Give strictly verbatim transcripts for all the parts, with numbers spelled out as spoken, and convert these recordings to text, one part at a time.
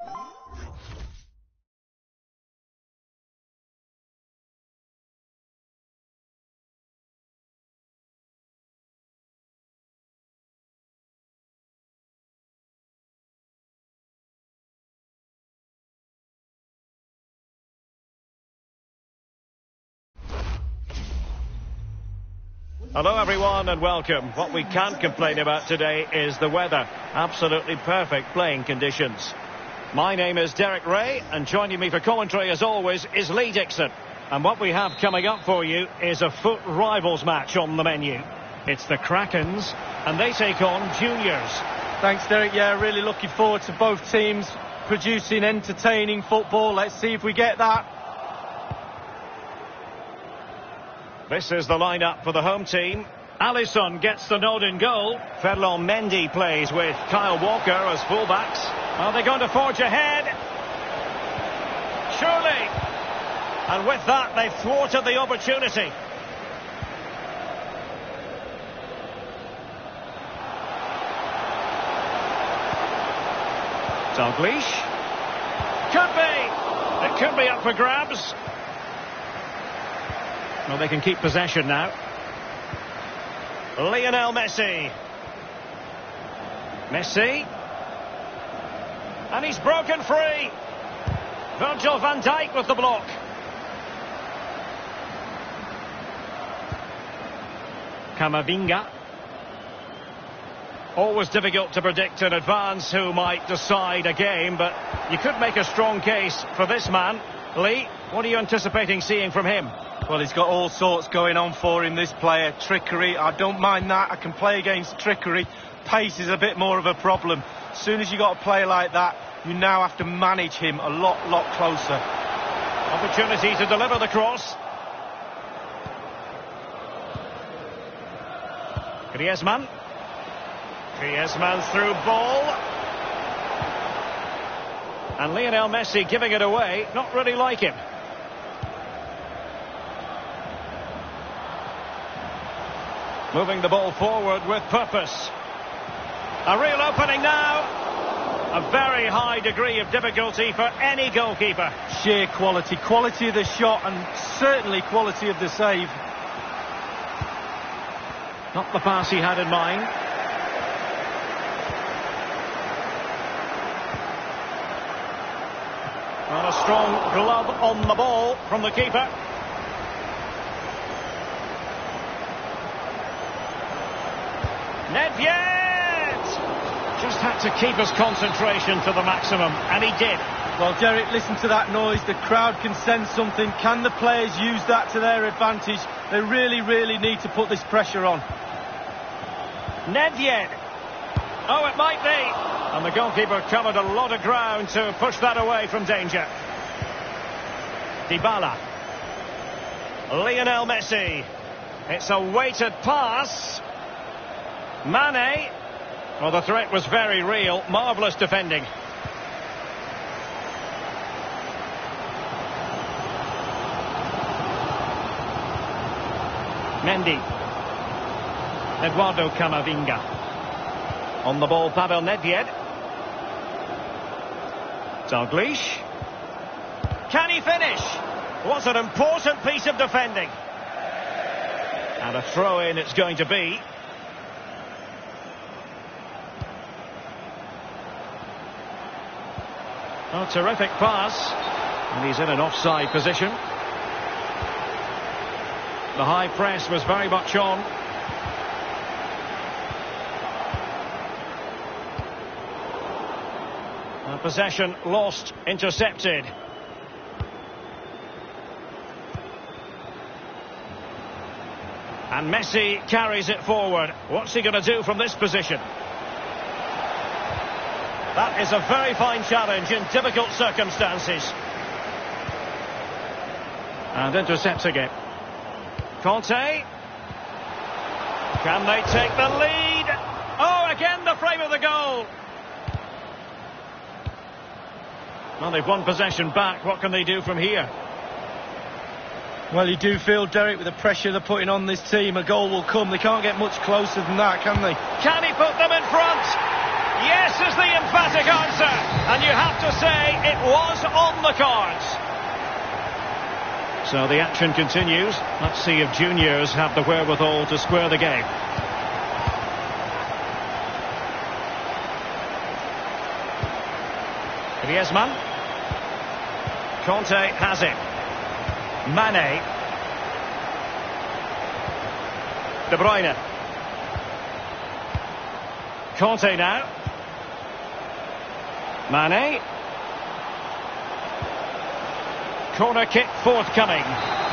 Hello everyone and welcome. What we can't complain about today is the weather. Absolutely perfect playing conditions. My name is Derek Ray and joining me for commentary as always is Lee Dixon. And what we have coming up for you is a foot rivals match on the menu. It's the Krakens and they take on Juniors. Thanks Derek, yeah, really looking forward to both teams producing entertaining football. Let's see if we get that. This is the lineup for the home team. Alisson gets the nod in goal. Ferland Mendy plays with Kyle Walker as fullbacks. Are they going to forge ahead? Surely. And with that, they've thwarted the opportunity. Dalglish. Could be. It could be up for grabs. Well, they can keep possession now. Lionel Messi. Messi. And he's broken free. Virgil van Dijk with the block. Camavinga. Always difficult to predict in advance who might decide a game, but you could make a strong case for this man. Lee, what are you anticipating seeing from him? Well, he's got all sorts going on for him, this player. Trickery, I don't mind that. I can play against trickery. Pace is a bit more of a problem. As soon as you got a player like that, you now have to manage him a lot, lot closer. Opportunity to deliver the cross. Griezmann. Griezmann's through ball. And Lionel Messi giving it away. Not really like him. Moving the ball forward with purpose. A real opening now. A very high degree of difficulty for any goalkeeper. Sheer quality. Quality of the shot and certainly quality of the save. Not the pass he had in mind. And a strong glove on the ball from the keeper. Nedved! Just had to keep his concentration to the maximum, and he did. Well, Derek, listen to that noise. The crowd can sense something. Can the players use that to their advantage? They really, really need to put this pressure on. Nedved! Oh, it might be! And the goalkeeper covered a lot of ground to push that away from danger. Dybala. Lionel Messi. It's a weighted pass. Mane. Well, the threat was very real. Marvellous defending. Mendy. Eduardo Camavinga. On the ball, Pavel Nedved. Dalglish. Can he finish? What an important piece of defending. And a throw-in it's going to be. Oh, terrific pass. And he's in an offside position. The high press was very much on. And possession lost, intercepted. And Messi carries it forward. What's he going to do from this position? That is a very fine challenge in difficult circumstances. And intercepting it. Conte. Can they take the lead? Oh, again the frame of the goal. Well, they've won possession back. What can they do from here? Well, you do feel, Derek, with the pressure they're putting on this team, a goal will come. They can't get much closer than that, can they? Can he put them in front? Yes is the emphatic answer, and you have to say it was on the cards. So the action continues. Let's see if Juniors have the wherewithal to square the game. Griezmann. Conte has it. Mane. De Bruyne. Conte now. Mane. Corner kick forthcoming.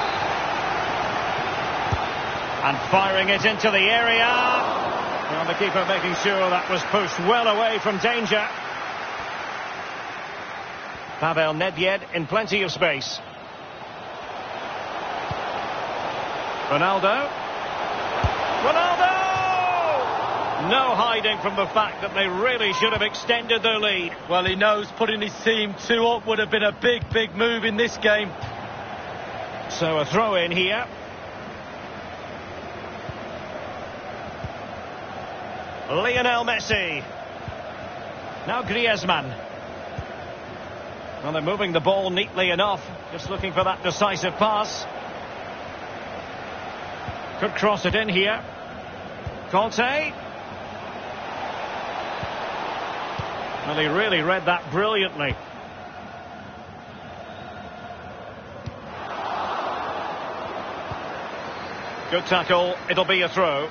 And firing it into the area. Well, the keeper making sure that was pushed well away from danger. Pavel Nedved in plenty of space. Ronaldo. Ronaldo! No hiding from the fact that they really should have extended their lead. Well, he knows putting his team two up would have been a big, big move in this game. So a throw in here. Lionel Messi. Now Griezmann. Well, they're moving the ball neatly enough. Just looking for that decisive pass. Could cross it in here. Conte. Well, he really read that brilliantly. Good tackle. It'll be a throw.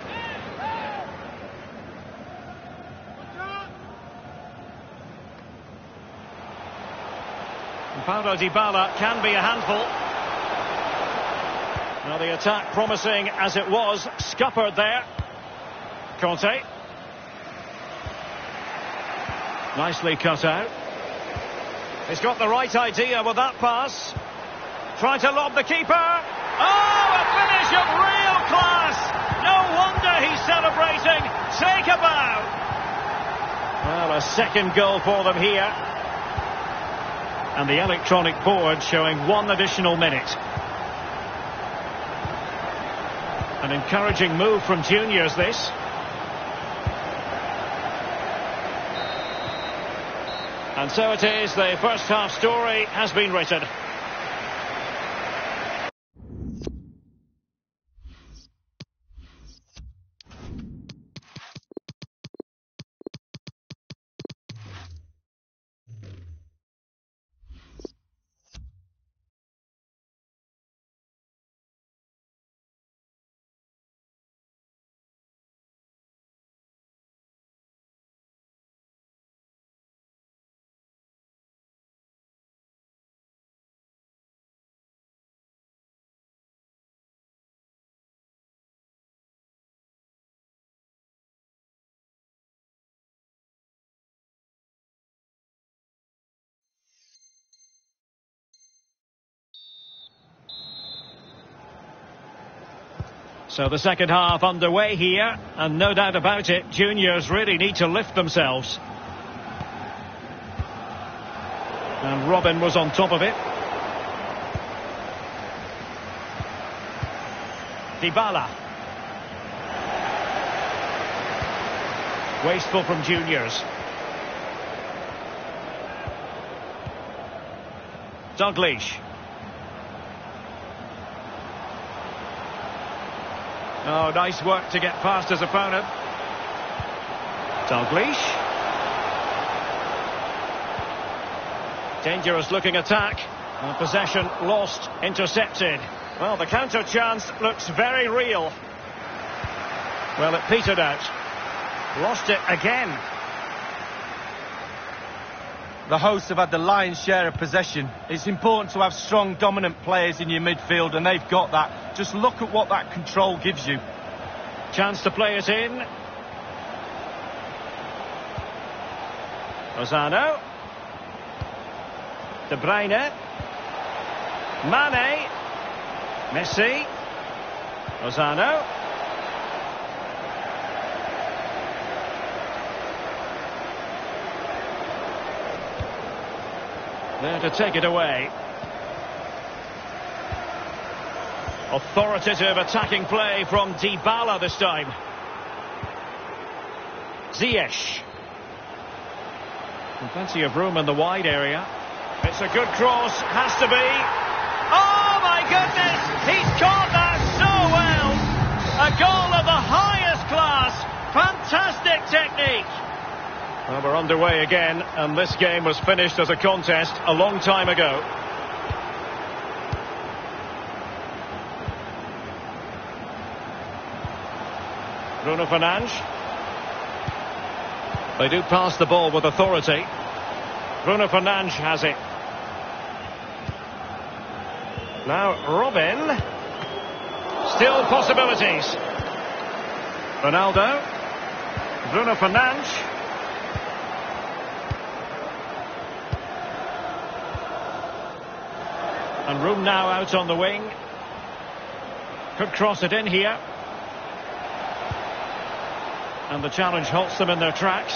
Paulo Dybala can be a handful. Now the attack promising as it was, scuppered there. Conte. Nicely cut out. He's got the right idea with that pass. Trying to lob the keeper. Oh, a finish of real class. No wonder he's celebrating. Take a bow. Well, a second goal for them here. And the electronic board showing one additional minute. An encouraging move from Juniors, this. And so it is, the first half story has been written. So the second half underway here, and no doubt about it, Juniors really need to lift themselves. And Robin was on top of it. Dybala. Wasteful from Juniors. Dalglish. Oh, nice work to get past his opponent. Dalglish. Dangerous looking attack. And possession lost, intercepted. Well, the counter chance looks very real. Well, it petered out. Lost it again. The hosts have had the lion's share of possession. It's important to have strong, dominant players in your midfield, and they've got that. Just look at what that control gives you. Chance to play it in. Lozano. De Bruyne. Mane. Messi. Lozano. There to take it away. Authoritative attacking play from Dybala this time. Ziyech. And plenty of room in the wide area. It's a good cross, has to be. Oh my goodness, he's caught that so well. A goal of the highest class. Fantastic technique. Well, we're underway again, and this game was finished as a contest a long time ago. Bruno Fernandes. They do pass the ball with authority. Bruno Fernandes has it. Now Robin. Still possibilities. Ronaldo. Bruno Fernandes. And room now out on the wing. Could cross it in here. And the challenge halts them in their tracks.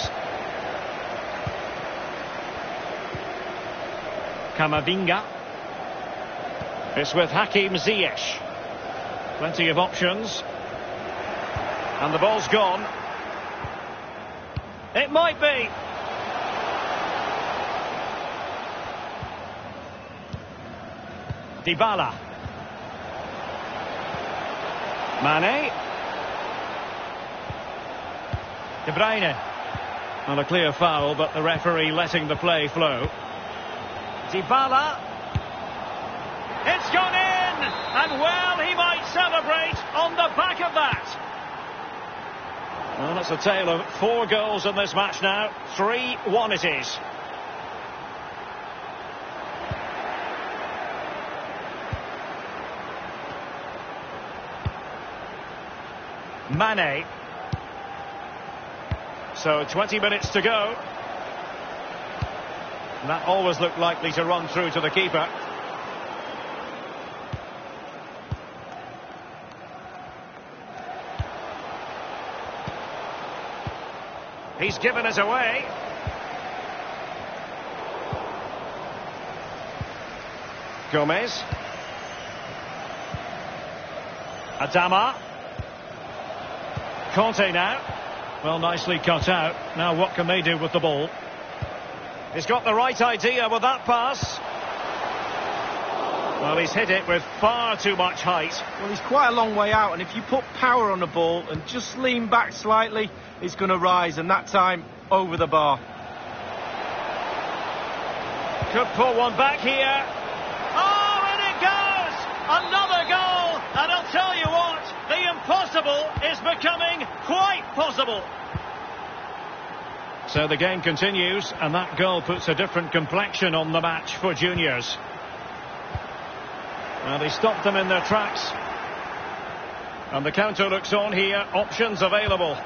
Camavinga. It's with Hakim Ziyech. Plenty of options. And the ball's gone. It might be. Dybala. Mane. De Bruyne. Well, a clear foul, but the referee letting the play flow. Dybala. It's gone in! And well, he might celebrate on the back of that. Well, it's a tale of four goals in this match now. three one it is. Mane. So twenty minutes to go. And that always looked likely to run through to the keeper. He's given it away. Gomez. Adama. Conte now. Well, nicely cut out. Now what can they do with the ball? He's got the right idea with that pass. Well, he's hit it with far too much height. Well, he's quite a long way out, and if you put power on the ball and just lean back slightly, it's going to rise, and that time over the bar. Could pull one back here. Oh, and it goes! Another goal! And I'll tell you what, the impossible is becoming quite possible. So the game continues, and that goal puts a different complexion on the match for juniors. Well, they stopped them in their tracks. And the counter looks on here. Options available.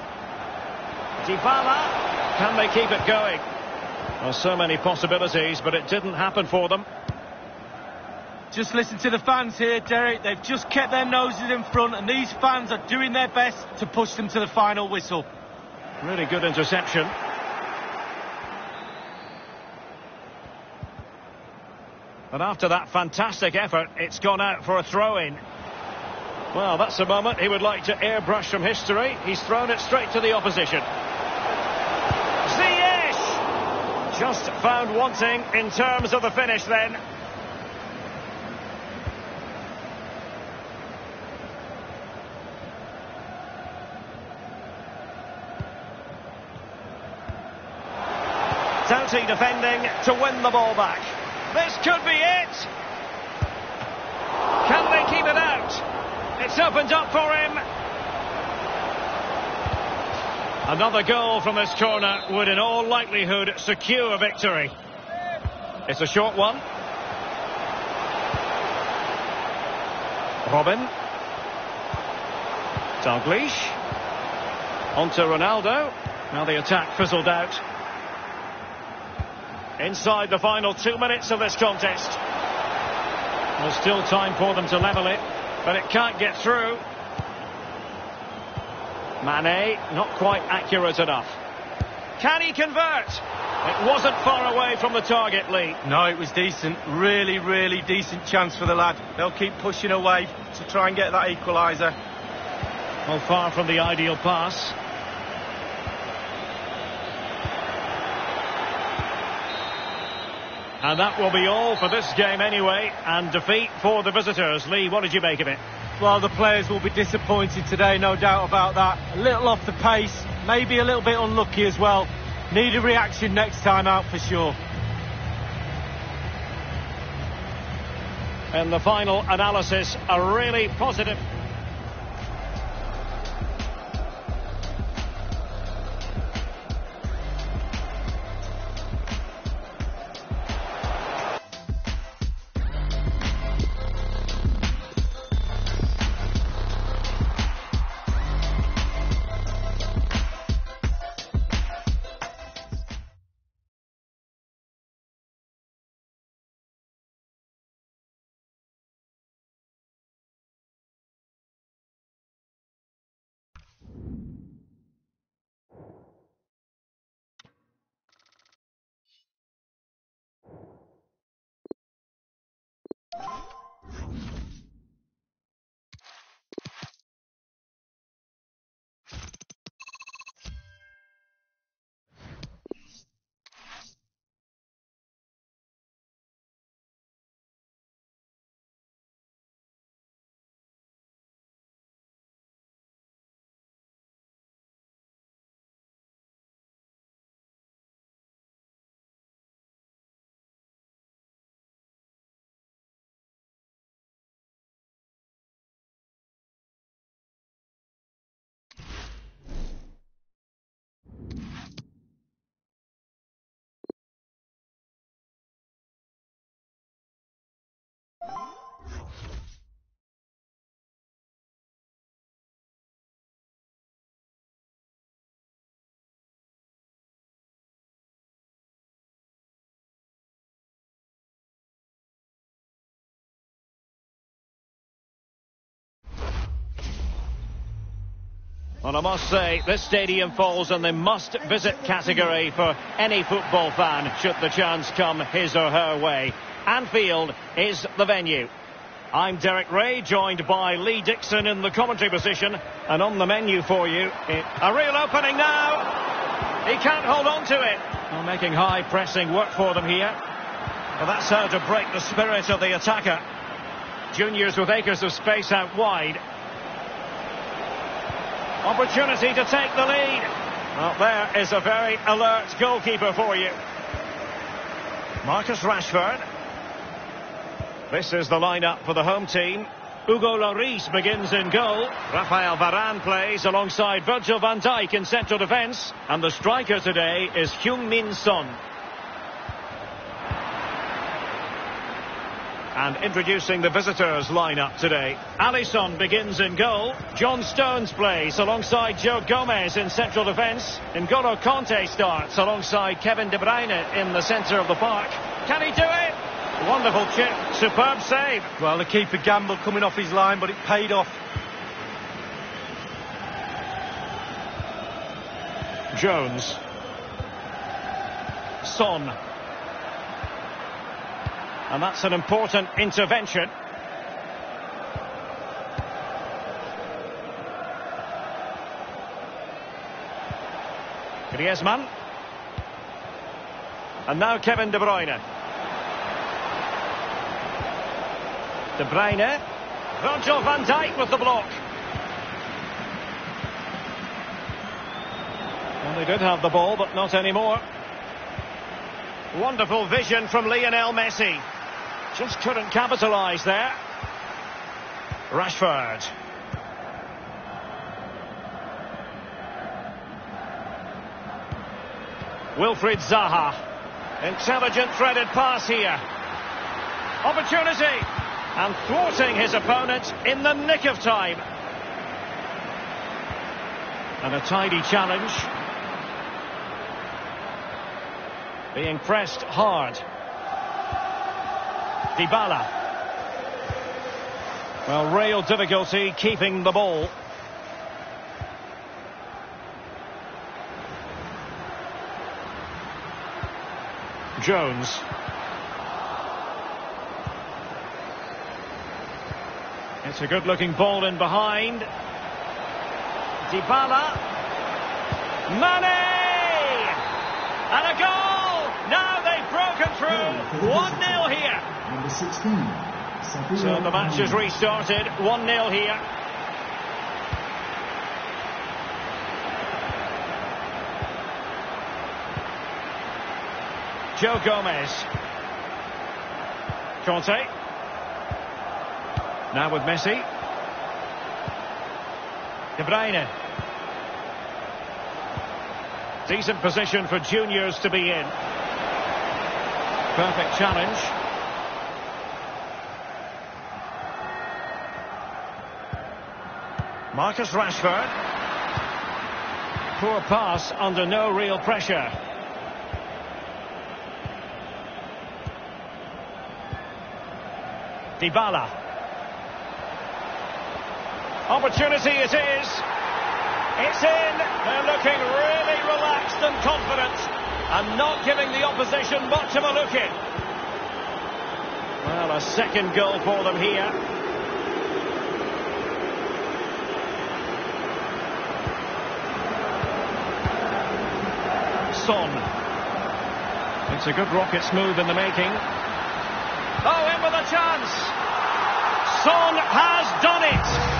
Dybala. Can they keep it going? Well, so many possibilities, but it didn't happen for them. Just listen to the fans here, Derek. They've just kept their noses in front, and these fans are doing their best to push them to the final whistle. Really good interception. And after that fantastic effort, it's gone out for a throw-in. Well, that's a moment he would like to airbrush from history. He's thrown it straight to the opposition. Ziyech! Just found wanting in terms of the finish then. Doughty defending to win the ball back. This could be it. Can they keep it out? It's opened up for him. Another goal from this corner would in all likelihood secure a victory. It's a short one. Robin. Dalglish. On to Ronaldo. Now the attack fizzled out. Inside the final two minutes of this contest. There's still time for them to level it, but it can't get through. Mane, not quite accurate enough. Can he convert? It wasn't far away from the target, Lee. No, it was decent. Really, really decent chance for the lad. They'll keep pushing away to try and get that equaliser. Well, far from the ideal pass. And that will be all for this game anyway, and defeat for the visitors. Lee, what did you make of it? Well, the players will be disappointed today, no doubt about that. A little off the pace, maybe a little bit unlucky as well. Need a reaction next time out for sure. And the final analysis, a really positive... Well, I must say, this stadium falls in the must-visit category for any football fan, should the chance come his or her way. Anfield is the venue. I'm Derek Ray, joined by Lee Dixon in the commentary position, and on the menu for you, it, a real opening now. He can't hold on to it. Well, making high pressing work for them here. Well, that's how to break the spirit of the attacker. Juniors with acres of space out wide. Opportunity to take the lead. Well, there is a very alert goalkeeper for you. Marcus Rashford. This is the lineup for the home team. Hugo Lloris begins in goal. Rafael Varane plays alongside Virgil van Dijk in central defence. And the striker today is Heung-min Son. And introducing the visitors' lineup today. Alisson begins in goal. John Stones plays alongside Joe Gomez in central defence. N'Golo Kanté starts alongside Kevin De Bruyne in the centre of the park. Can he do it? Wonderful chip. Superb save. Well, the keeper gambled coming off his line, but it paid off. Jones. Son. And that's an important intervention. Griezmann. And now Kevin De Bruyne. De Bruyne. Virgil van Dijk with the block. Well, they did have the ball, but not anymore. Wonderful vision from Lionel Messi. Just couldn't capitalise there. Rashford. Wilfried Zaha. Intelligent threaded pass here. Opportunity. And thwarting his opponent in the nick of time. And a tidy challenge. Being pressed hard. Dybala. Well, real difficulty keeping the ball. Jones. It's a good-looking ball in behind. Dybala. Mane! And a goal! Now they've broken through. one nil here. Number sixteen. So the match has restarted. one nil here. Joe Gomez. Conte. Now with Messi. De Bruyne. Decent position for juniors to be in. Perfect challenge. Marcus Rashford. Poor pass under no real pressure. Dybala. Opportunity it is. It's in. They're looking really relaxed and confident and not giving the opposition much of a look in. Well, a second goal for them here. Son. It's a good rocket smooth in the making. Oh, in with a chance. Son has done it.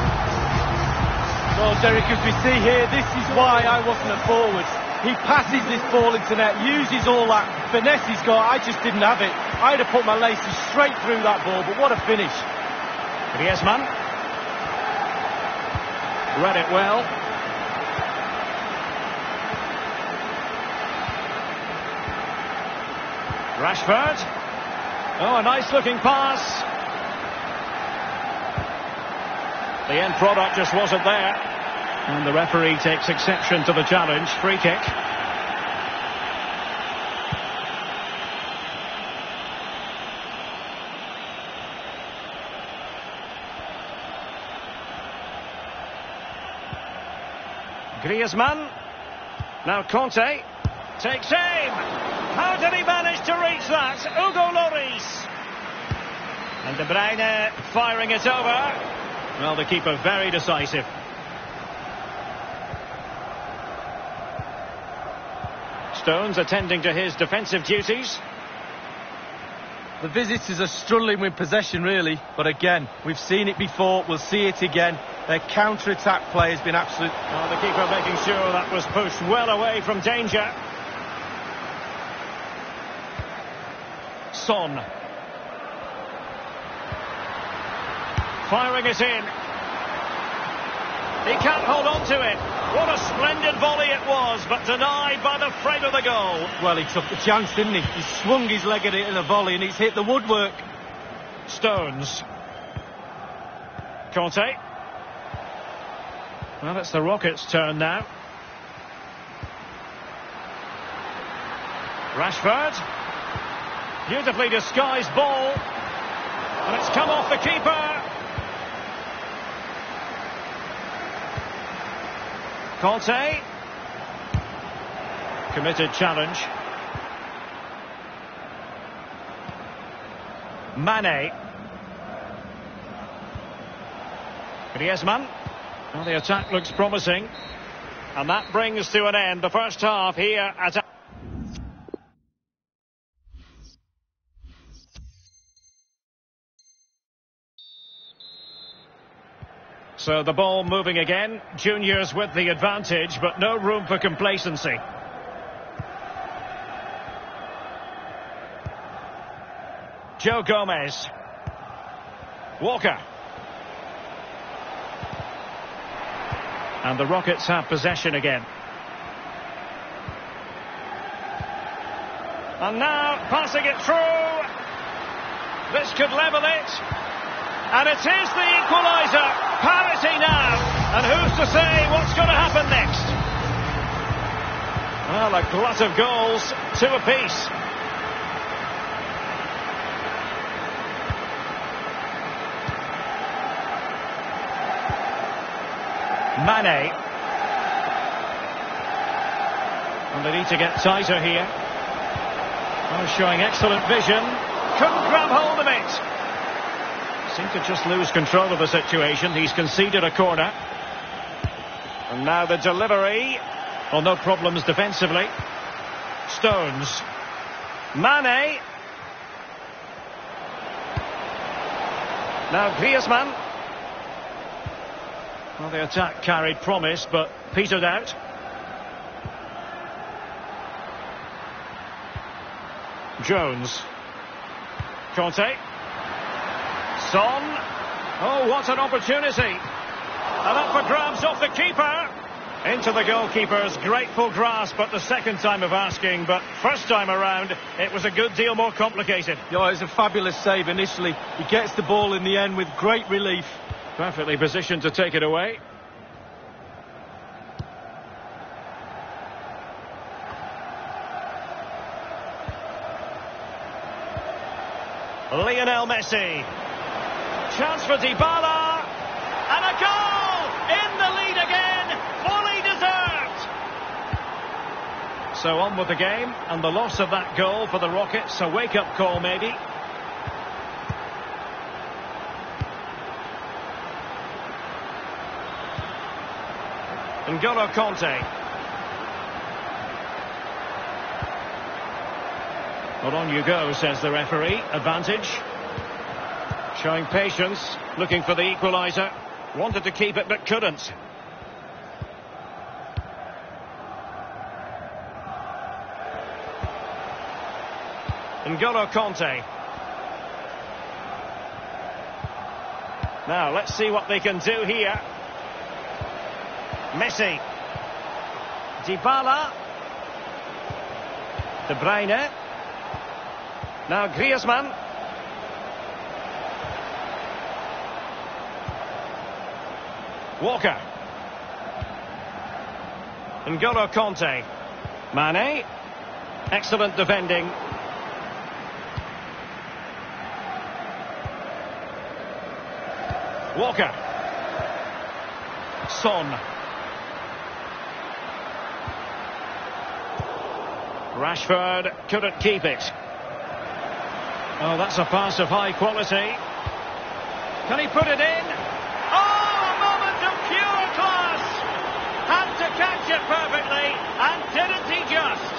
Well, Derek, as we see here, this is why I wasn't a forward. He passes this ball into net, uses all that finesse he's got. I just didn't have it. I'd have put my laces straight through that ball, but what a finish. Griezmann. Read it well. Rashford. Oh, a nice looking pass. The end product just wasn't there. And the referee takes exception to the challenge. Free kick. Griezmann. Now Conte takes aim. How did he manage to reach that? Hugo Lloris. And De Bruyne firing it over. Well, the keeper very decisive. Stones attending to his defensive duties. The visitors are struggling with possession, really. But again, we've seen it before. We'll see it again. Their counter-attack play has been absolute. Well, the keeper making sure that was pushed well away from danger. Son. Firing it in. He can't hold on to it. What a splendid volley it was, but denied by the frame of the goal. Well, he took the chance, didn't he? He swung his leg at it in a volley and he's hit the woodwork. Stones. Conte. Well, it's the Rockets' turn now. Rashford. Beautifully disguised ball. And it's come off the keeper. Conte. Committed challenge. Mane. Griezmann. Well, the attack looks promising. And that brings to an end the first half here at... So the ball moving again. Juniors with the advantage, but no room for complacency. Joe Gomez. Walker. And the Rockets have possession again. And now passing it through. This could level it. And it is the equaliser. Parity now. And who's to say what's going to happen next? Well, a glut of goals, two apiece. Mane. And they need to get tighter here. Oh, showing excellent vision. Couldn't grab hold of it. Seemed to just lose control of the situation. He's conceded a corner. And now the delivery. Well, no problems defensively. Stones. Mane. Now Griezmann. Well, the attack carried promise, but petered out. Jones. Conte. Son. Oh, what an opportunity. And up for grabs off the keeper. Into the goalkeeper's grateful grasp at the second time of asking, but first time around, it was a good deal more complicated. Yeah, it was a fabulous save initially. He gets the ball in the end with great relief. Perfectly positioned to take it away. Lionel Messi. Chance for Dybala. And a goal! In the lead again! Fully deserved! So on with the game, and the loss of that goal for the Rockets, a wake-up call maybe. N'Golo Conte. Well, on you go, says the referee. Advantage. Showing patience, looking for the equaliser. Wanted to keep it, but couldn't. N'Golo Conte. Now, let's see what they can do here. Messi. Dybala. De Bruyne. Now Griezmann. Walker. N'Golo Conte. Mane. Excellent defending. Walker. Son. Rashford couldn't keep it. Oh, that's a pass of high quality. Can he put it in? Oh, a moment of pure class! Had to catch it perfectly, and didn't he just?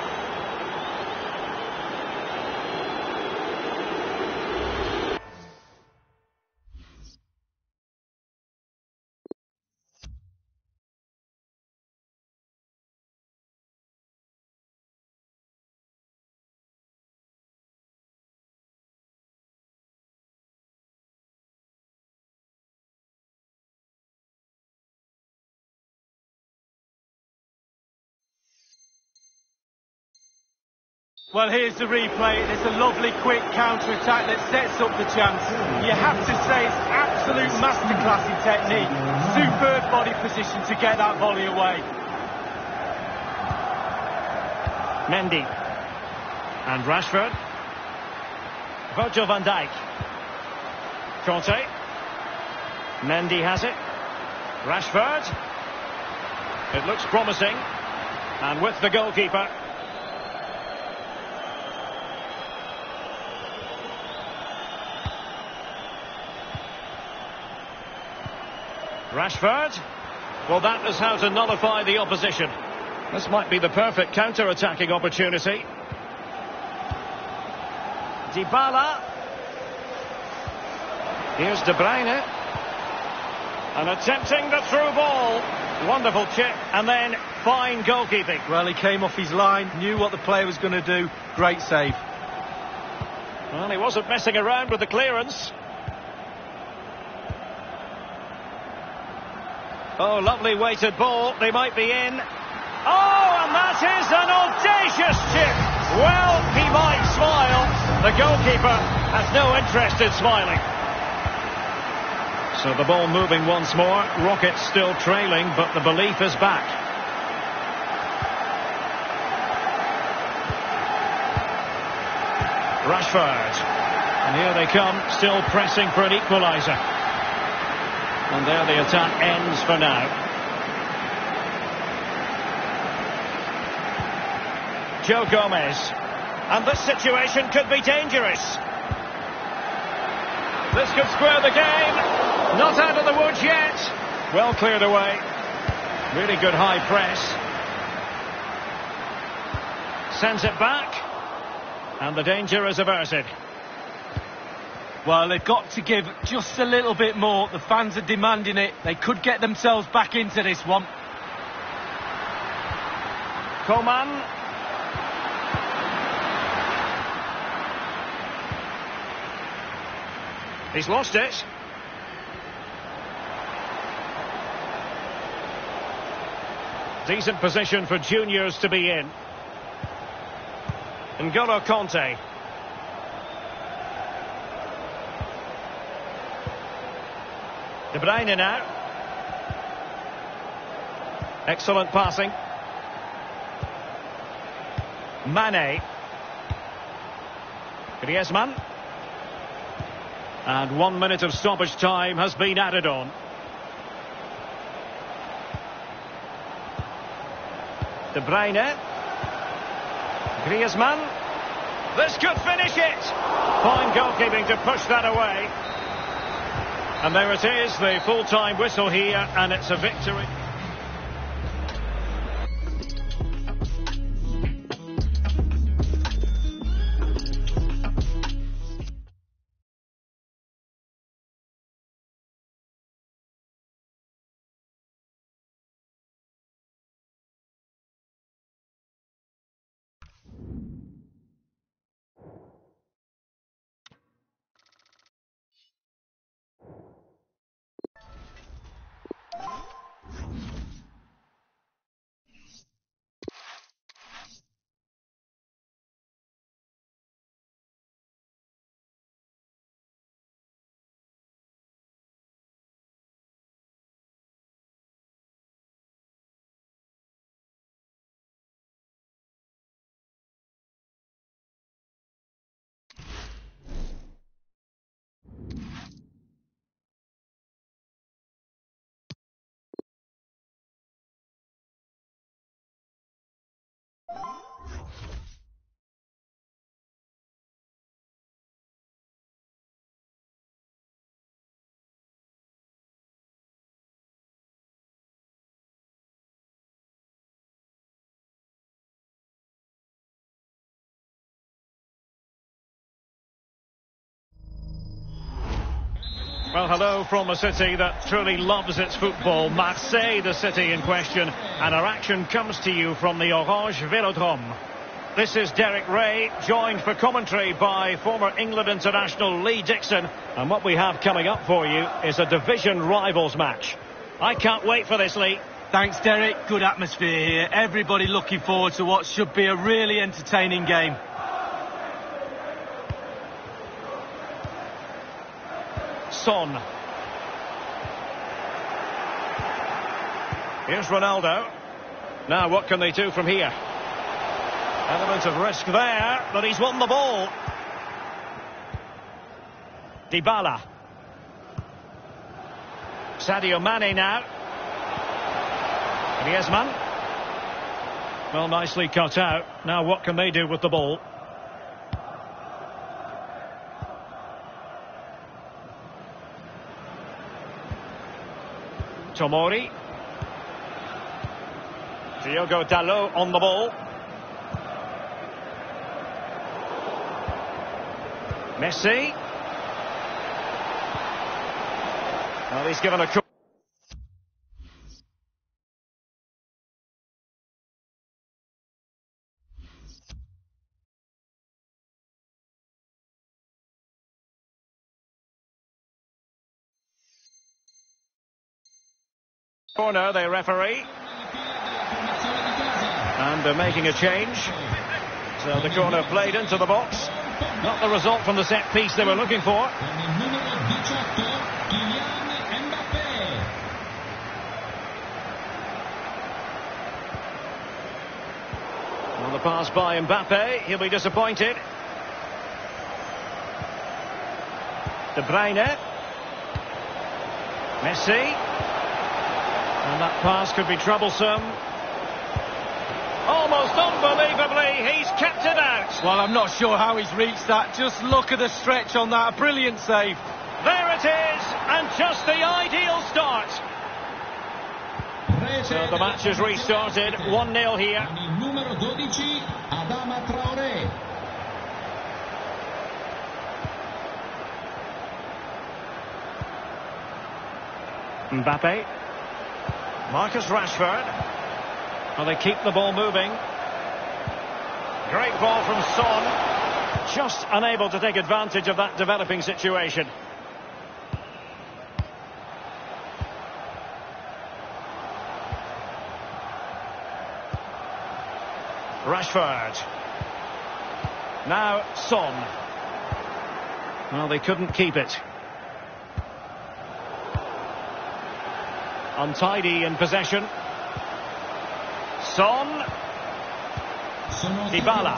Well, here's the replay. It's a lovely, quick counter-attack that sets up the chance. You have to say it's absolute masterclass in technique. Superb body position to get that volley away. Mendy. And Rashford. Virgil van Dijk. Conte. Mendy has it. Rashford. It looks promising. And with the goalkeeper. Rashford. Well, that is how to nullify the opposition. This might be the perfect counter-attacking opportunity. Dybala. Here's De Bruyne. And attempting the through ball. Wonderful chip. And then fine goalkeeping. Well, he came off his line, knew what the player was going to do. Great save. Well, he wasn't messing around with the clearance. Oh, lovely weighted ball. They might be in. Oh, and that is an audacious chip. Well, he might smile. The goalkeeper has no interest in smiling. So the ball moving once more. Rockets still trailing, but the belief is back. Rashford. And here they come, still pressing for an equaliser. And there the attack ends for now. Joe Gomez. And this situation could be dangerous. This could square the game. Not out of the woods yet. Well cleared away. Really good high press. Sends it back. And the danger is averted. Well, they've got to give just a little bit more. The fans are demanding it. They could get themselves back into this one. Coman. He's lost it. Decent position for juniors to be in. N'Golo Kanté. De Bruyne now. Excellent passing. Mane. Griezmann. And one minute of stoppage time has been added on. De Bruyne. Griezmann. This could finish it. Fine goalkeeping to push that away. And there it is, the full-time whistle here, and it's a victory. Well, hello from a city that truly loves its football, Marseille, the city in question, and our action comes to you from the Orange Velodrome. This is Derek Ray, joined for commentary by former England international Lee Dixon, and what we have coming up for you is a division rivals match. I can't wait for this, Lee. Thanks, Derek. Good atmosphere here. Everybody looking forward to what should be a really entertaining game. Son. Here's Ronaldo. Now what can they do from here? Element of risk there, but he's won the ball. Dybala. Sadio Mane now. Griezmann. Well, nicely cut out. Now what can they do with the ball? Tomori. Diogo Dalot on the ball. Messi. Well, he's given a call. Corner, the referee. And uh, making a change. So the corner played into the box. Not the result from the set piece they were looking for. Well, the pass by Mbappe. He'll be disappointed. De Bruyne. Messi. And that pass could be troublesome. Almost unbelievably, he's kept it out. Well, I'm not sure how he's reached that. Just look at the stretch on that. A brilliant save. There it is, and just the ideal start. So the match has restarted, one nil here. Mbappe. Marcus Rashford. Well, they keep the ball moving. Great ball from Son. Just unable to take advantage of that developing situation. Rashford. Now Son. Well, they couldn't keep it. Untidy in possession. Son. Dybala.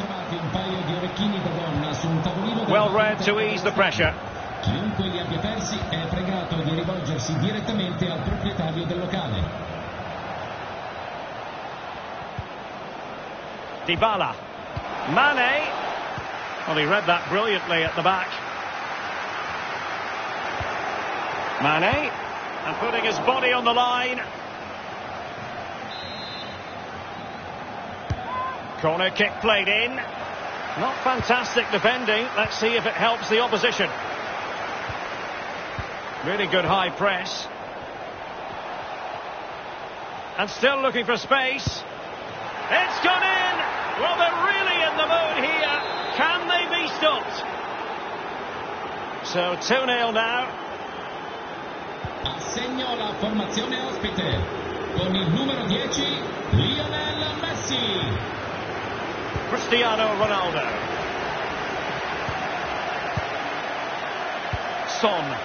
Well read to ease the pressure. Chiunque li abbia persi è pregato di rivolgersi direttamente al proprietario del locale. Dybala. Mane. Well, he read that brilliantly at the back. Mane. And putting his body on the line. Corner kick played in. Not fantastic defending. Let's see if it helps the opposition. Really good high press. And still looking for space. It's gone in! Well, they're really in the mood here. Can they be stopped? So two nil now. Assegno la formazione ospite. Con il numero dieci, Lionel Messi. Cristiano Ronaldo. Son.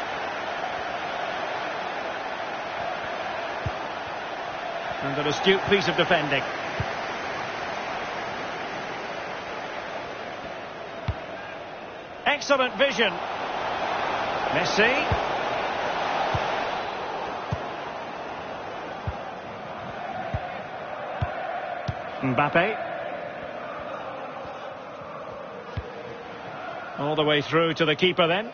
And an astute piece of defending. Excellent vision. Messi. Mbappe. All the way through to the keeper then.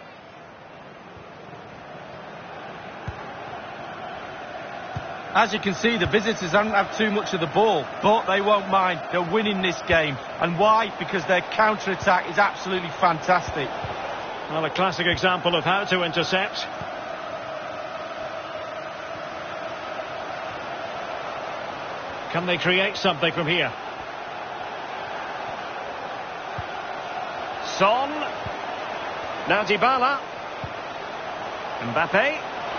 As you can see, the visitors haven't had too much of the ball, but they won't mind. They're winning this game. And why? Because their counter-attack is absolutely fantastic. Well, a classic example of how to intercept. Can they create something from here? Son. Now Dybala. Mbappe.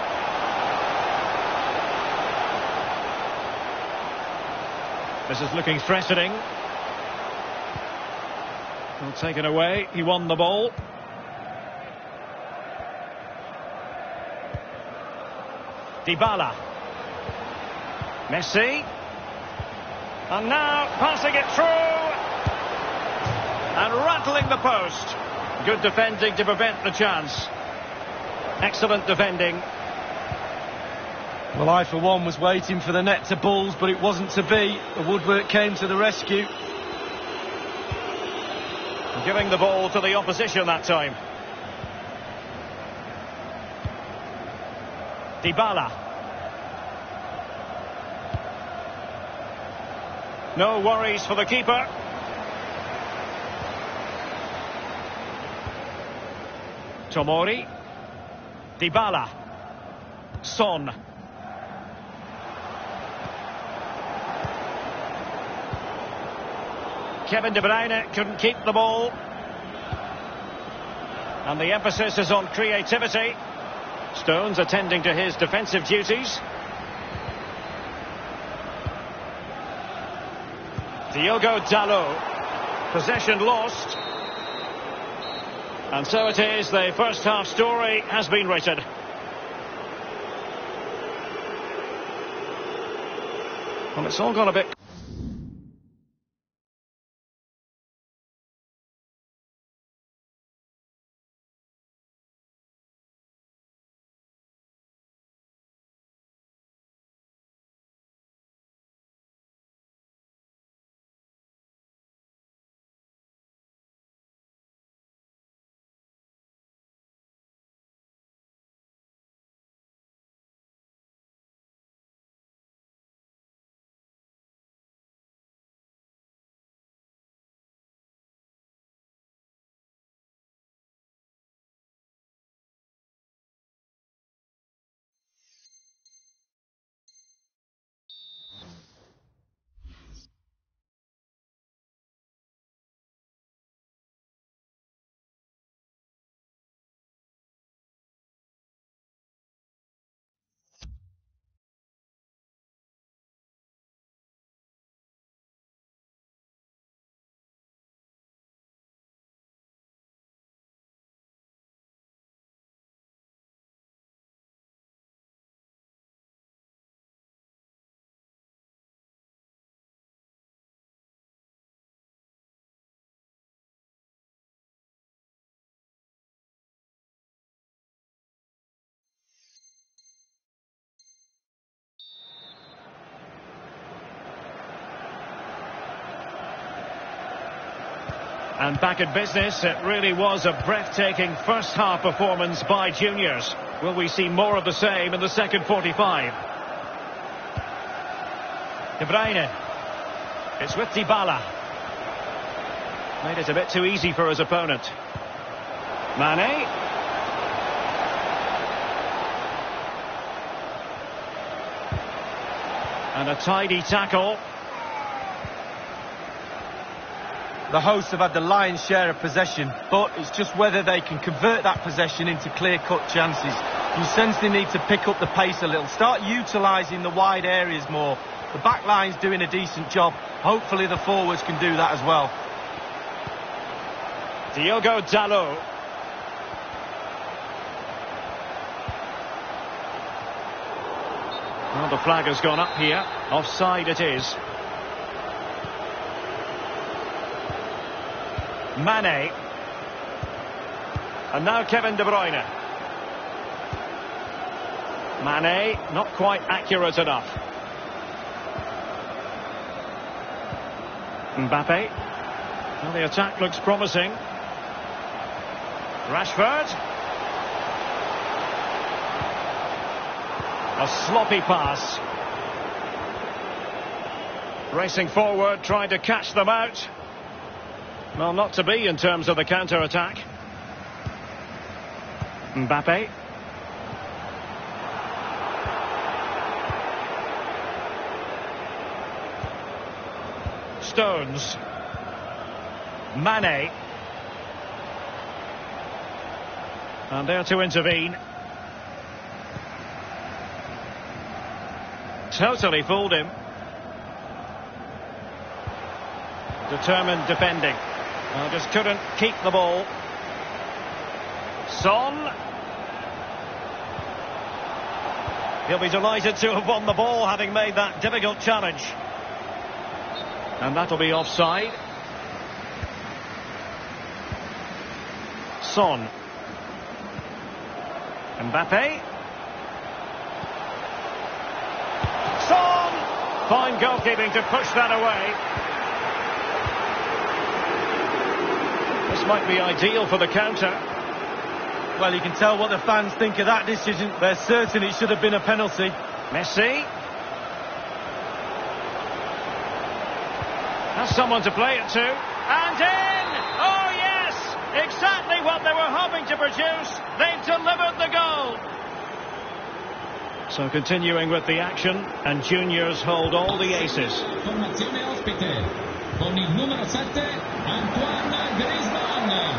This is looking threatening. Well, taken away. He won the ball. Dybala. Messi. And now passing it through. And rattling the post. Good defending to prevent the chance. Excellent defending. Well, I, for one, was waiting for the net to bulls, but it wasn't to be. The woodwork came to the rescue. Giving the ball to the opposition that time. Dybala. No worries for the keeper. Tomori. Dybala. Son. Kevin De Bruyne couldn't keep the ball. And the emphasis is on creativity. Stones attending to his defensive duties. Diogo Dalot. Possession lost. And so it is, the first half story has been written. Well, it's all gone a bit... And back in business, it really was a breathtaking first half performance by juniors. Will we see more of the same in the second forty-five? De Bruyne. It's with Dybala. Made it a bit too easy for his opponent. Mane. And a tidy tackle. The hosts have had the lion's share of possession, but it's just whether they can convert that possession into clear-cut chances. You sense they need to pick up the pace a little, start utilising the wide areas more. The back line's doing a decent job. Hopefully the forwards can do that as well. Diogo Dalot. Well, the flag has gone up here. Offside it is. Mane. And now Kevin De Bruyne. Mane, not quite accurate enough. Mbappe. Well, the attack looks promising. Rashford. A sloppy pass. Racing forward, trying to catch them out. Well, not to be in terms of the counter-attack. Mbappe. Stones. Mane. And there to intervene. Totally fooled him. Determined defending. Well, just couldn't keep the ball. Son. He'll be delighted to have won the ball, having made that difficult challenge. And that'll be offside. Son. Mbappe. Son! Fine goalkeeping to push that away. This might be ideal for the counter. Well, you can tell what the fans think of that decision. They're certain it should have been a penalty. Messi. Has someone to play it to. And in! Oh, yes! Exactly what they were hoping to produce. They've delivered the goal. So continuing with the action, and juniors hold all the aces. Formazione ospite con il numero sette Antoine Griezmann.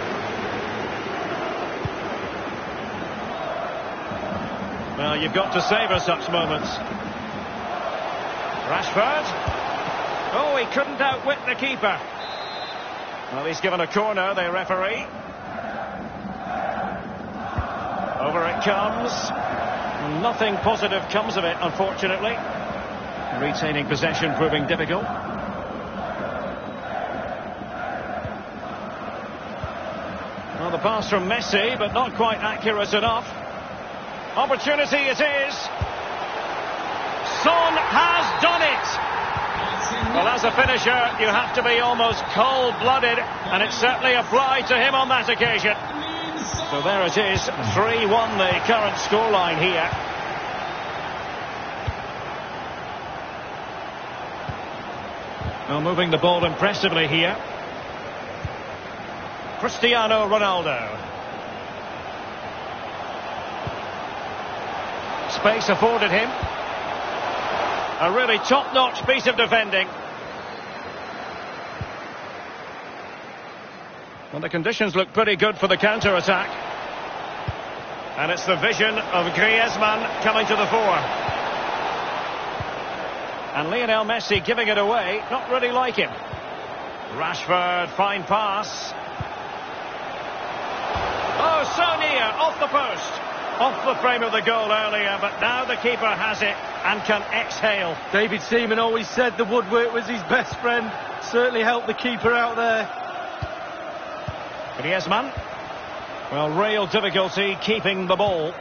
Well, you've got to savour such moments. Rashford. Oh, he couldn't outwit the keeper. Well, he's given a corner, the referee. Over it comes. Nothing positive comes of it, unfortunately. Retaining possession proving difficult. Well, the pass from Messi, but not quite accurate enough. Opportunity it is. Son has done it. Well, as a finisher, you have to be almost cold-blooded, and it certainly applied to him on that occasion. So there it is, three one the current scoreline here. Well, moving the ball impressively here. Cristiano Ronaldo. Space afforded him. A really top-notch piece of defending. Well, the conditions look pretty good for the counter-attack. And it's the vision of Griezmann coming to the fore. And Lionel Messi giving it away, not really like him. Rashford, fine pass. Oh, so near, off the post. Off the frame of the goal earlier, but now the keeper has it and can exhale. David Seaman always said the woodwork was his best friend. Certainly helped the keeper out there. Griezmann. Well, real difficulty keeping the ball.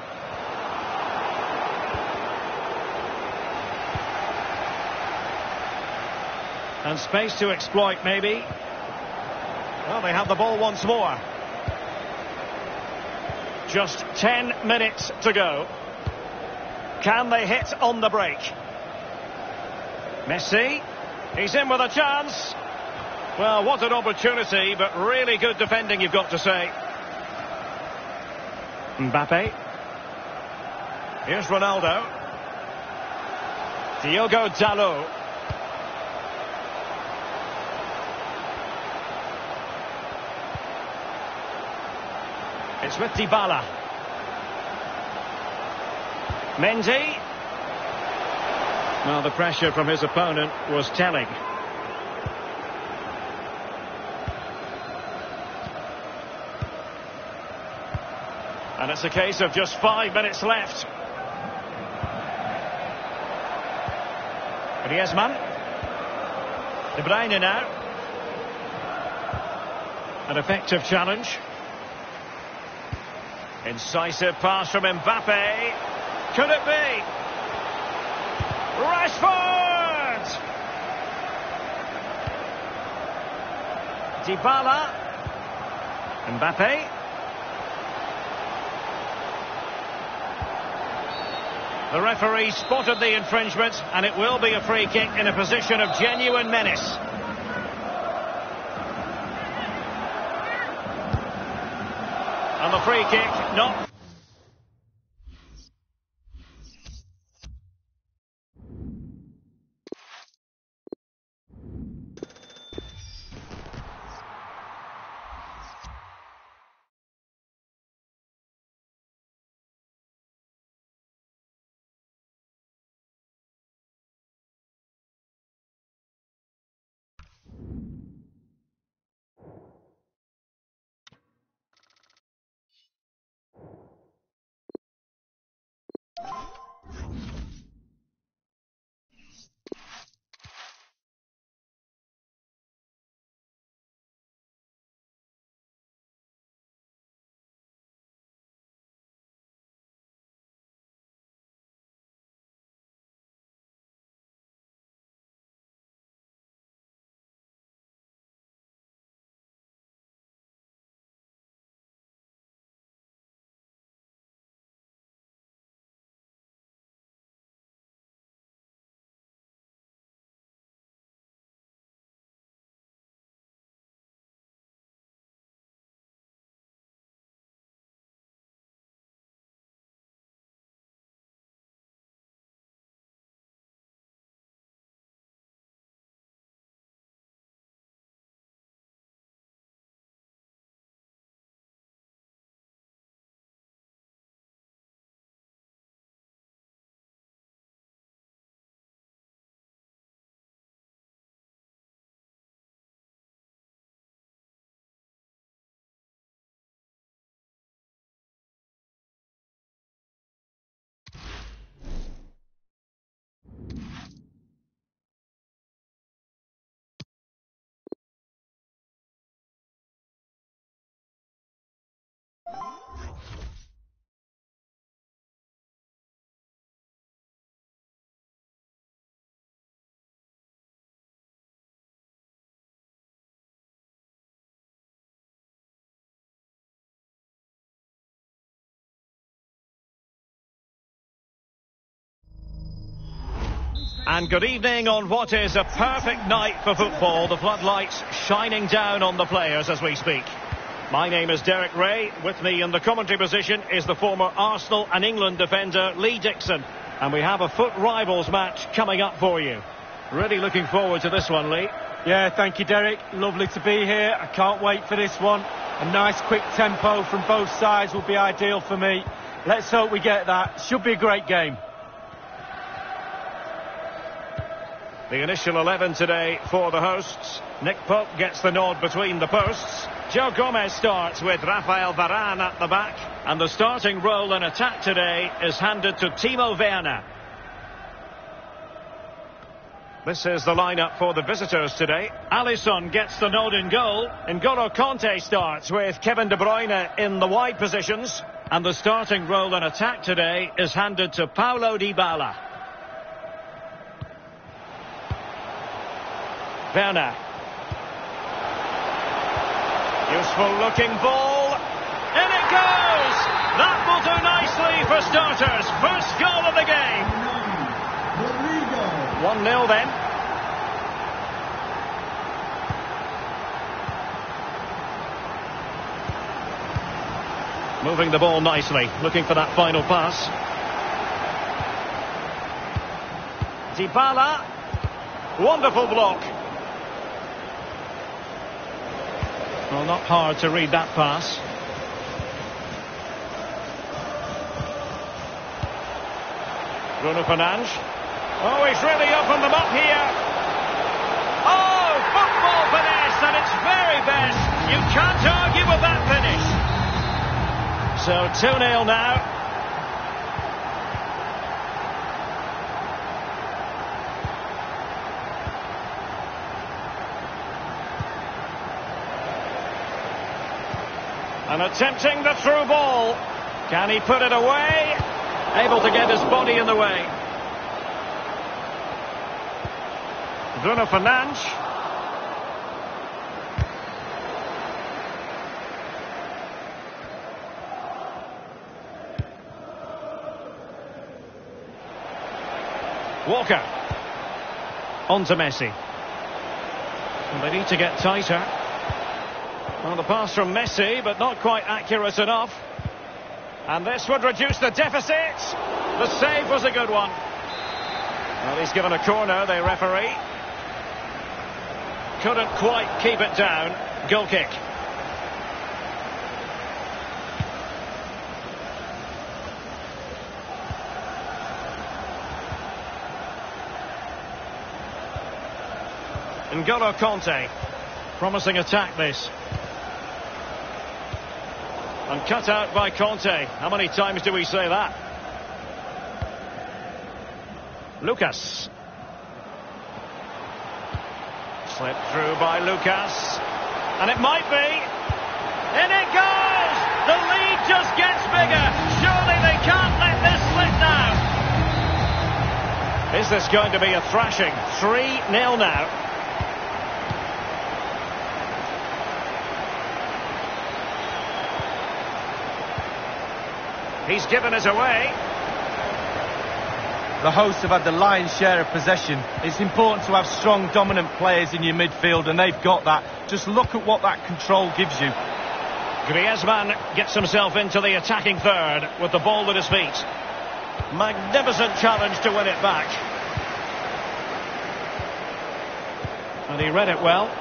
And space to exploit, maybe. Well, they have the ball once more. Just ten minutes to go. Can they hit on the break? Messi. He's in with a chance. Well, what an opportunity, but really good defending, you've got to say. Mbappe. Here's Ronaldo. Diogo Dalot. It's with Dybala. Mendy. Well, the pressure from his opponent was telling. And it's a case of just five minutes left. Griezmann. De Bruyne now. An effective challenge. Incisive pass from Mbappe. Could it be? Rashford! Dybala. Mbappe. The referee spotted the infringement, and it will be a free kick in a position of genuine menace. And the free kick not... And good evening on what is a perfect night for football. The floodlights shining down on the players as we speak. My name is Derek Ray. With me in the commentary position is the former Arsenal and England defender Lee Dixon. And we have a foot rivals match coming up for you. Really looking forward to this one, Lee. Yeah, thank you, Derek. Lovely to be here. I can't wait for this one. A nice quick tempo from both sides will be ideal for me. Let's hope we get that. Should be a great game. The initial eleven today for the hosts. Nick Pope gets the nod between the posts. Joe Gomez starts with Rafael Varane at the back. And the starting role in attack today is handed to Timo Werner. This is the lineup for the visitors today. Alisson gets the nod in goal. N'Golo Kanté starts with Kevin De Bruyne in the wide positions. And the starting role in attack today is handed to Paulo Dybala. Werner. Beautiful looking ball. In it goes! That will do nicely for starters. First goal of the game. one nil then. Moving the ball nicely, looking for that final pass. Dybala. Wonderful block. Well, not hard to read that pass. Bruno Fernandes. Oh, he's really opened them up here. Oh, football finesse at its very best. You can't argue with that finish. So two nil now. And attempting the through ball. Can he put it away? Able to get his body in the way. Bruno Fernandes. Walker. On to Messi. And they need to get tighter. Well, the pass from Messi, but not quite accurate enough. And this would reduce the deficit. The save was a good one. Well, he's given a corner, the referee. Couldn't quite keep it down. Goal kick. N'Golo Kanté. Promising attack this. And cut out by Kanté. How many times do we say that? Lucas. Slipped through by Lucas. And it might be. In it goes! The lead just gets bigger. Surely they can't let this slip now. Is this going to be a thrashing? three nil now. He's given us away. The hosts have had the lion's share of possession. It's important to have strong, dominant players in your midfield, and they've got that. Just look at what that control gives you. Griezmann gets himself into the attacking third with the ball at his feet. Magnificent challenge to win it back. And he read it well.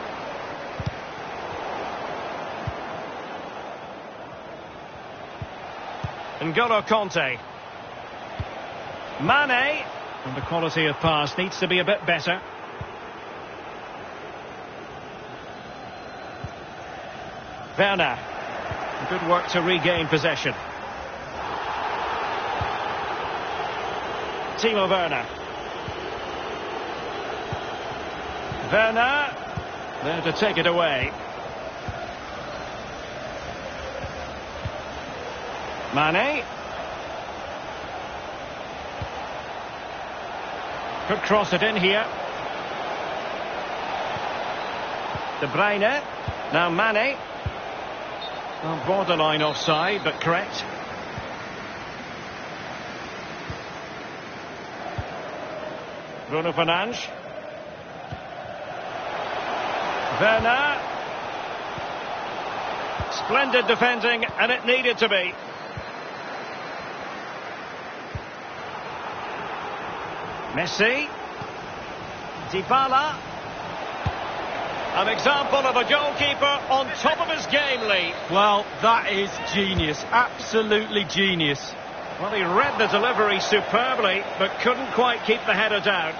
N'Golo Kanté. Mane. And the quality of pass needs to be a bit better. Werner. Good work to regain possession. Timo Werner. Werner. There to take it away. Mane. Could cross it in here. De Bruyne. Now Mane. Well, borderline offside, but correct. Bruno Fernandes. Werner. Splendid defending, and it needed to be. Messi. Dybala. An example of a goalkeeper on top of his game, Lee. Well, that is genius. Absolutely genius. Well, he read the delivery superbly, but couldn't quite keep the header down.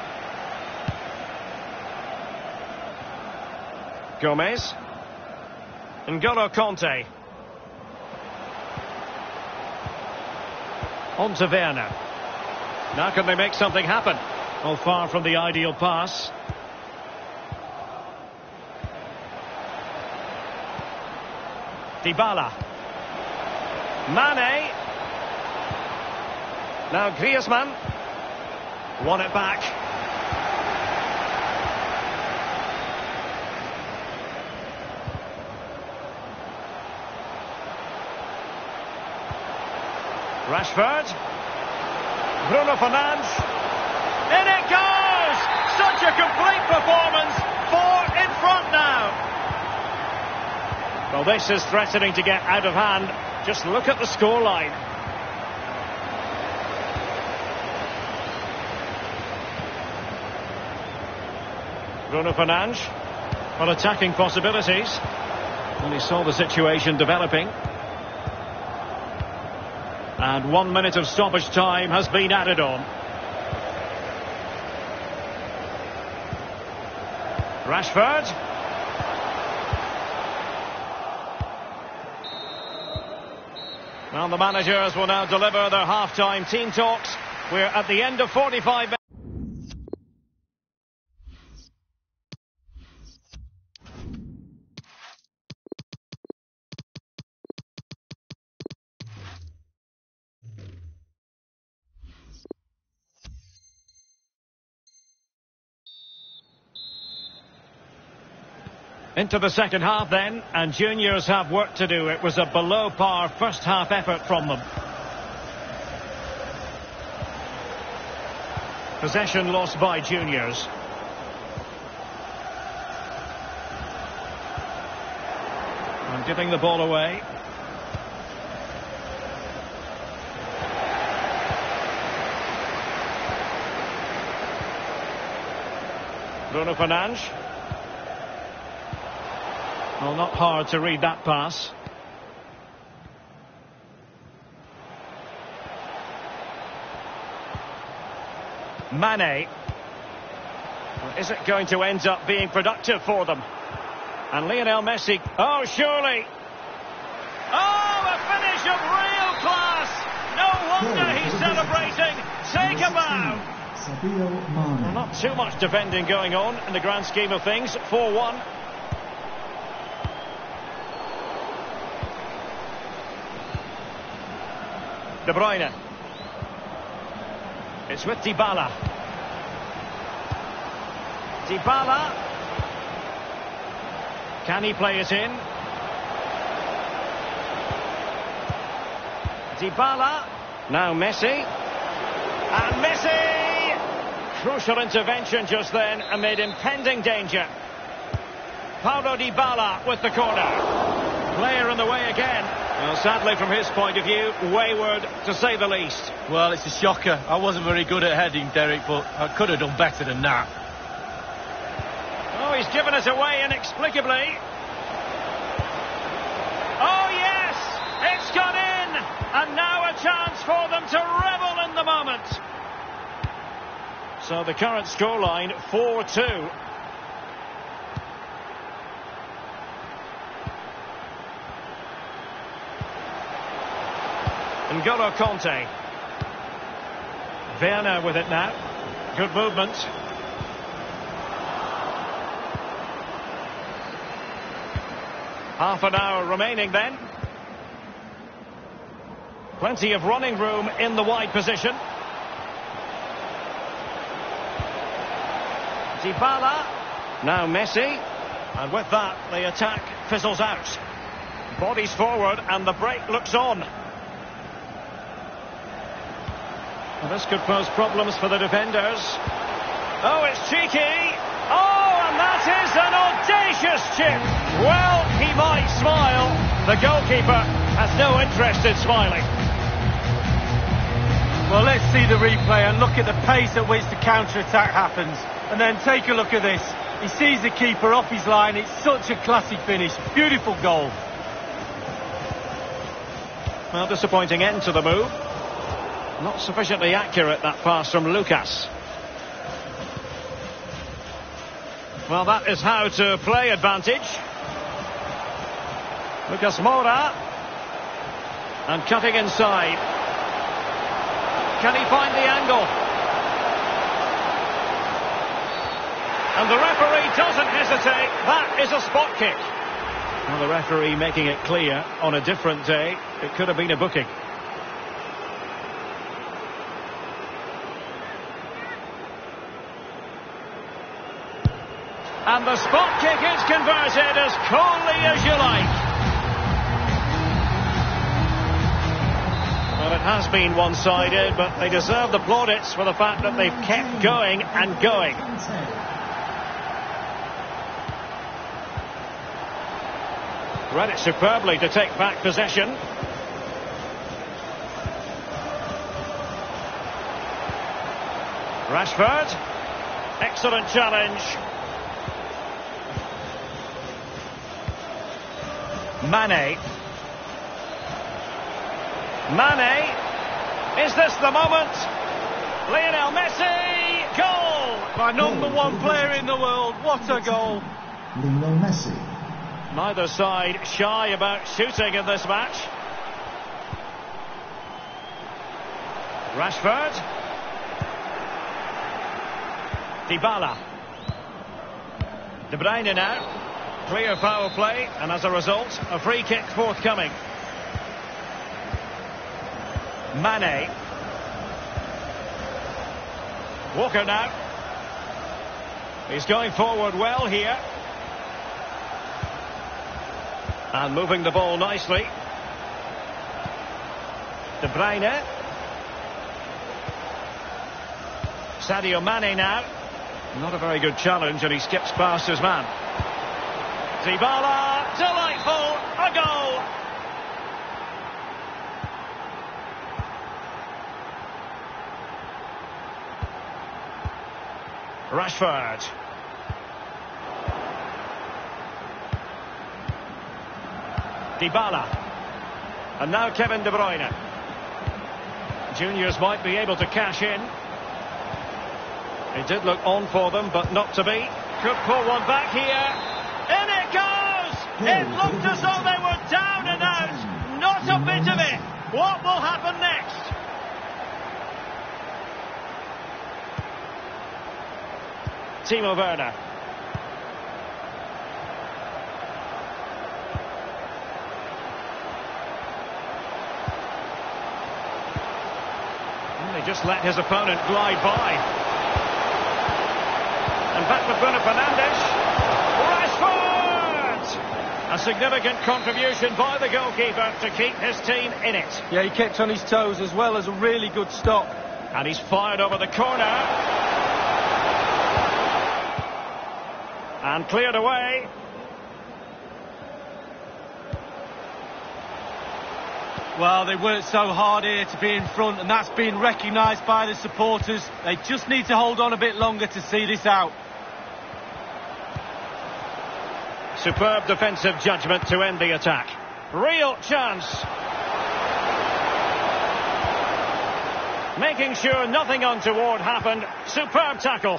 Gomez. N'Golo Kanté. On to Werner. Now can they make something happen? Well, far from the ideal pass. Dybala. Mane. Now Griezmann. Won it back. Rashford. Bruno Fernandes. In it goes! Such a complete performance. Four in front now. Well, this is threatening to get out of hand. Just look at the scoreline. Bruno Fernandes. Well, attacking possibilities. And he saw the situation developing. And one minute of stoppage time has been added on. Rashford. Well, the managers will now deliver their half-time team talks. We're at the end of forty-five minutes. Into the second half then, and juniors have work to do. It was a below-par first-half effort from them. Possession lost by juniors. And giving the ball away. Bruno Fernandes. Well, not hard to read that pass. Mane. Well, is it going to end up being productive for them? And Lionel Messi. Oh, surely. Oh, a finish of real class. No wonder he's celebrating. Take a bow. Well, not too much defending going on in the grand scheme of things. four one. De Bruyne. It's with Dybala. Dybala. Can he play it in? Dybala. Now Messi. And Messi! Crucial intervention just then amid impending danger. Paulo Dybala with the corner. Player in the way again. Well, sadly, from his point of view, wayward, to say the least. Well, it's a shocker. I wasn't very good at heading, Derek, but I could have done better than that. Oh, he's given us away inexplicably. Oh, yes! It's gone in! And now a chance for them to revel in the moment. So the current scoreline, four two. N'Golo Kanté. Werner with it now. Good movement. Half an hour remaining then. Plenty of running room in the wide position. Dybala. Now Messi. And with that, the attack fizzles out. Bodies forward and the break looks on. Well, this could pose problems for the defenders. Oh, it's cheeky. Oh, and that is an audacious chip. Well, he might smile. The goalkeeper has no interest in smiling. Well, let's see the replay and look at the pace at which the counter-attack happens. And then take a look at this. He sees the keeper off his line. It's such a classy finish. Beautiful goal. Well, disappointing end to the move. Not sufficiently accurate, that pass from Lucas. Well, that is how to play advantage. Lucas Moura. And cutting inside. Can he find the angle? And the referee doesn't hesitate. That is a spot kick. Well, the referee making it clear on a different day, it could have been a booking. And the spot kick is converted as coolly as you like. Well, has been one-sided, but they deserve the plaudits for the fact that they've kept going and going. Read it superbly to take back possession. Rashford. Excellent challenge. Mane. Mane. Is this the moment? Lionel Messi. Goal! My number one player in the world. What a goal. Lionel Messi. Neither side shy about shooting in this match. Rashford. Dybala. De Bruyne now. Clear foul play, and as a result, a free kick forthcoming. Mane. Walker now. He's going forward well here. And moving the ball nicely. De Bruyne. Sadio Mane now. Not a very good challenge, and he skips past his man. Dybala, delightful, a goal! Rashford. Dybala. And now Kevin De Bruyne. Juniors might be able to cash in. It did look on for them, but not to be. Could pull one back here. In it goes! It looked as though they were down and out. Not a bit of it. What will happen next? Timo Werner. And they just let his opponent glide by. And back with Bruno Fernandes. Rashford! A significant contribution by the goalkeeper to keep his team in it. Yeah, he kept on his toes as well as a really good stop. And he's fired over the corner. And cleared away. Well, they worked so hard here to be in front, and that's been recognised by the supporters. They just need to hold on a bit longer to see this out. Superb defensive judgment to end the attack. Real chance. Making sure nothing untoward happened. Superb tackle.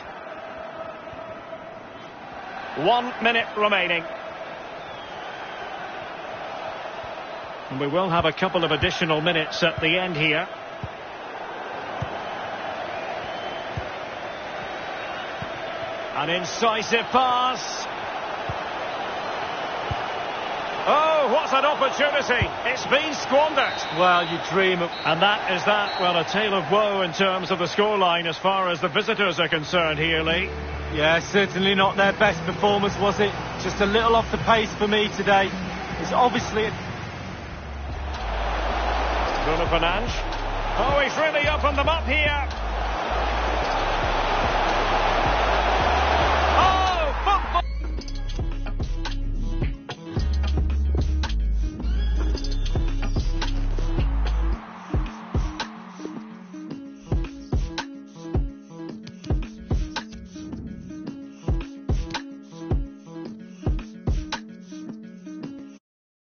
One minute remaining. And we will have a couple of additional minutes at the end here. An incisive pass. Oh, what an opportunity. It's been squandered. Well, you dream of... And that is that. Well, a tale of woe in terms of the scoreline as far as the visitors are concerned here, Lee. Yeah, certainly not their best performance, was it? Just a little off the pace for me today. It's obviously... Bruno Fernandes. Oh, he's really opened them up here.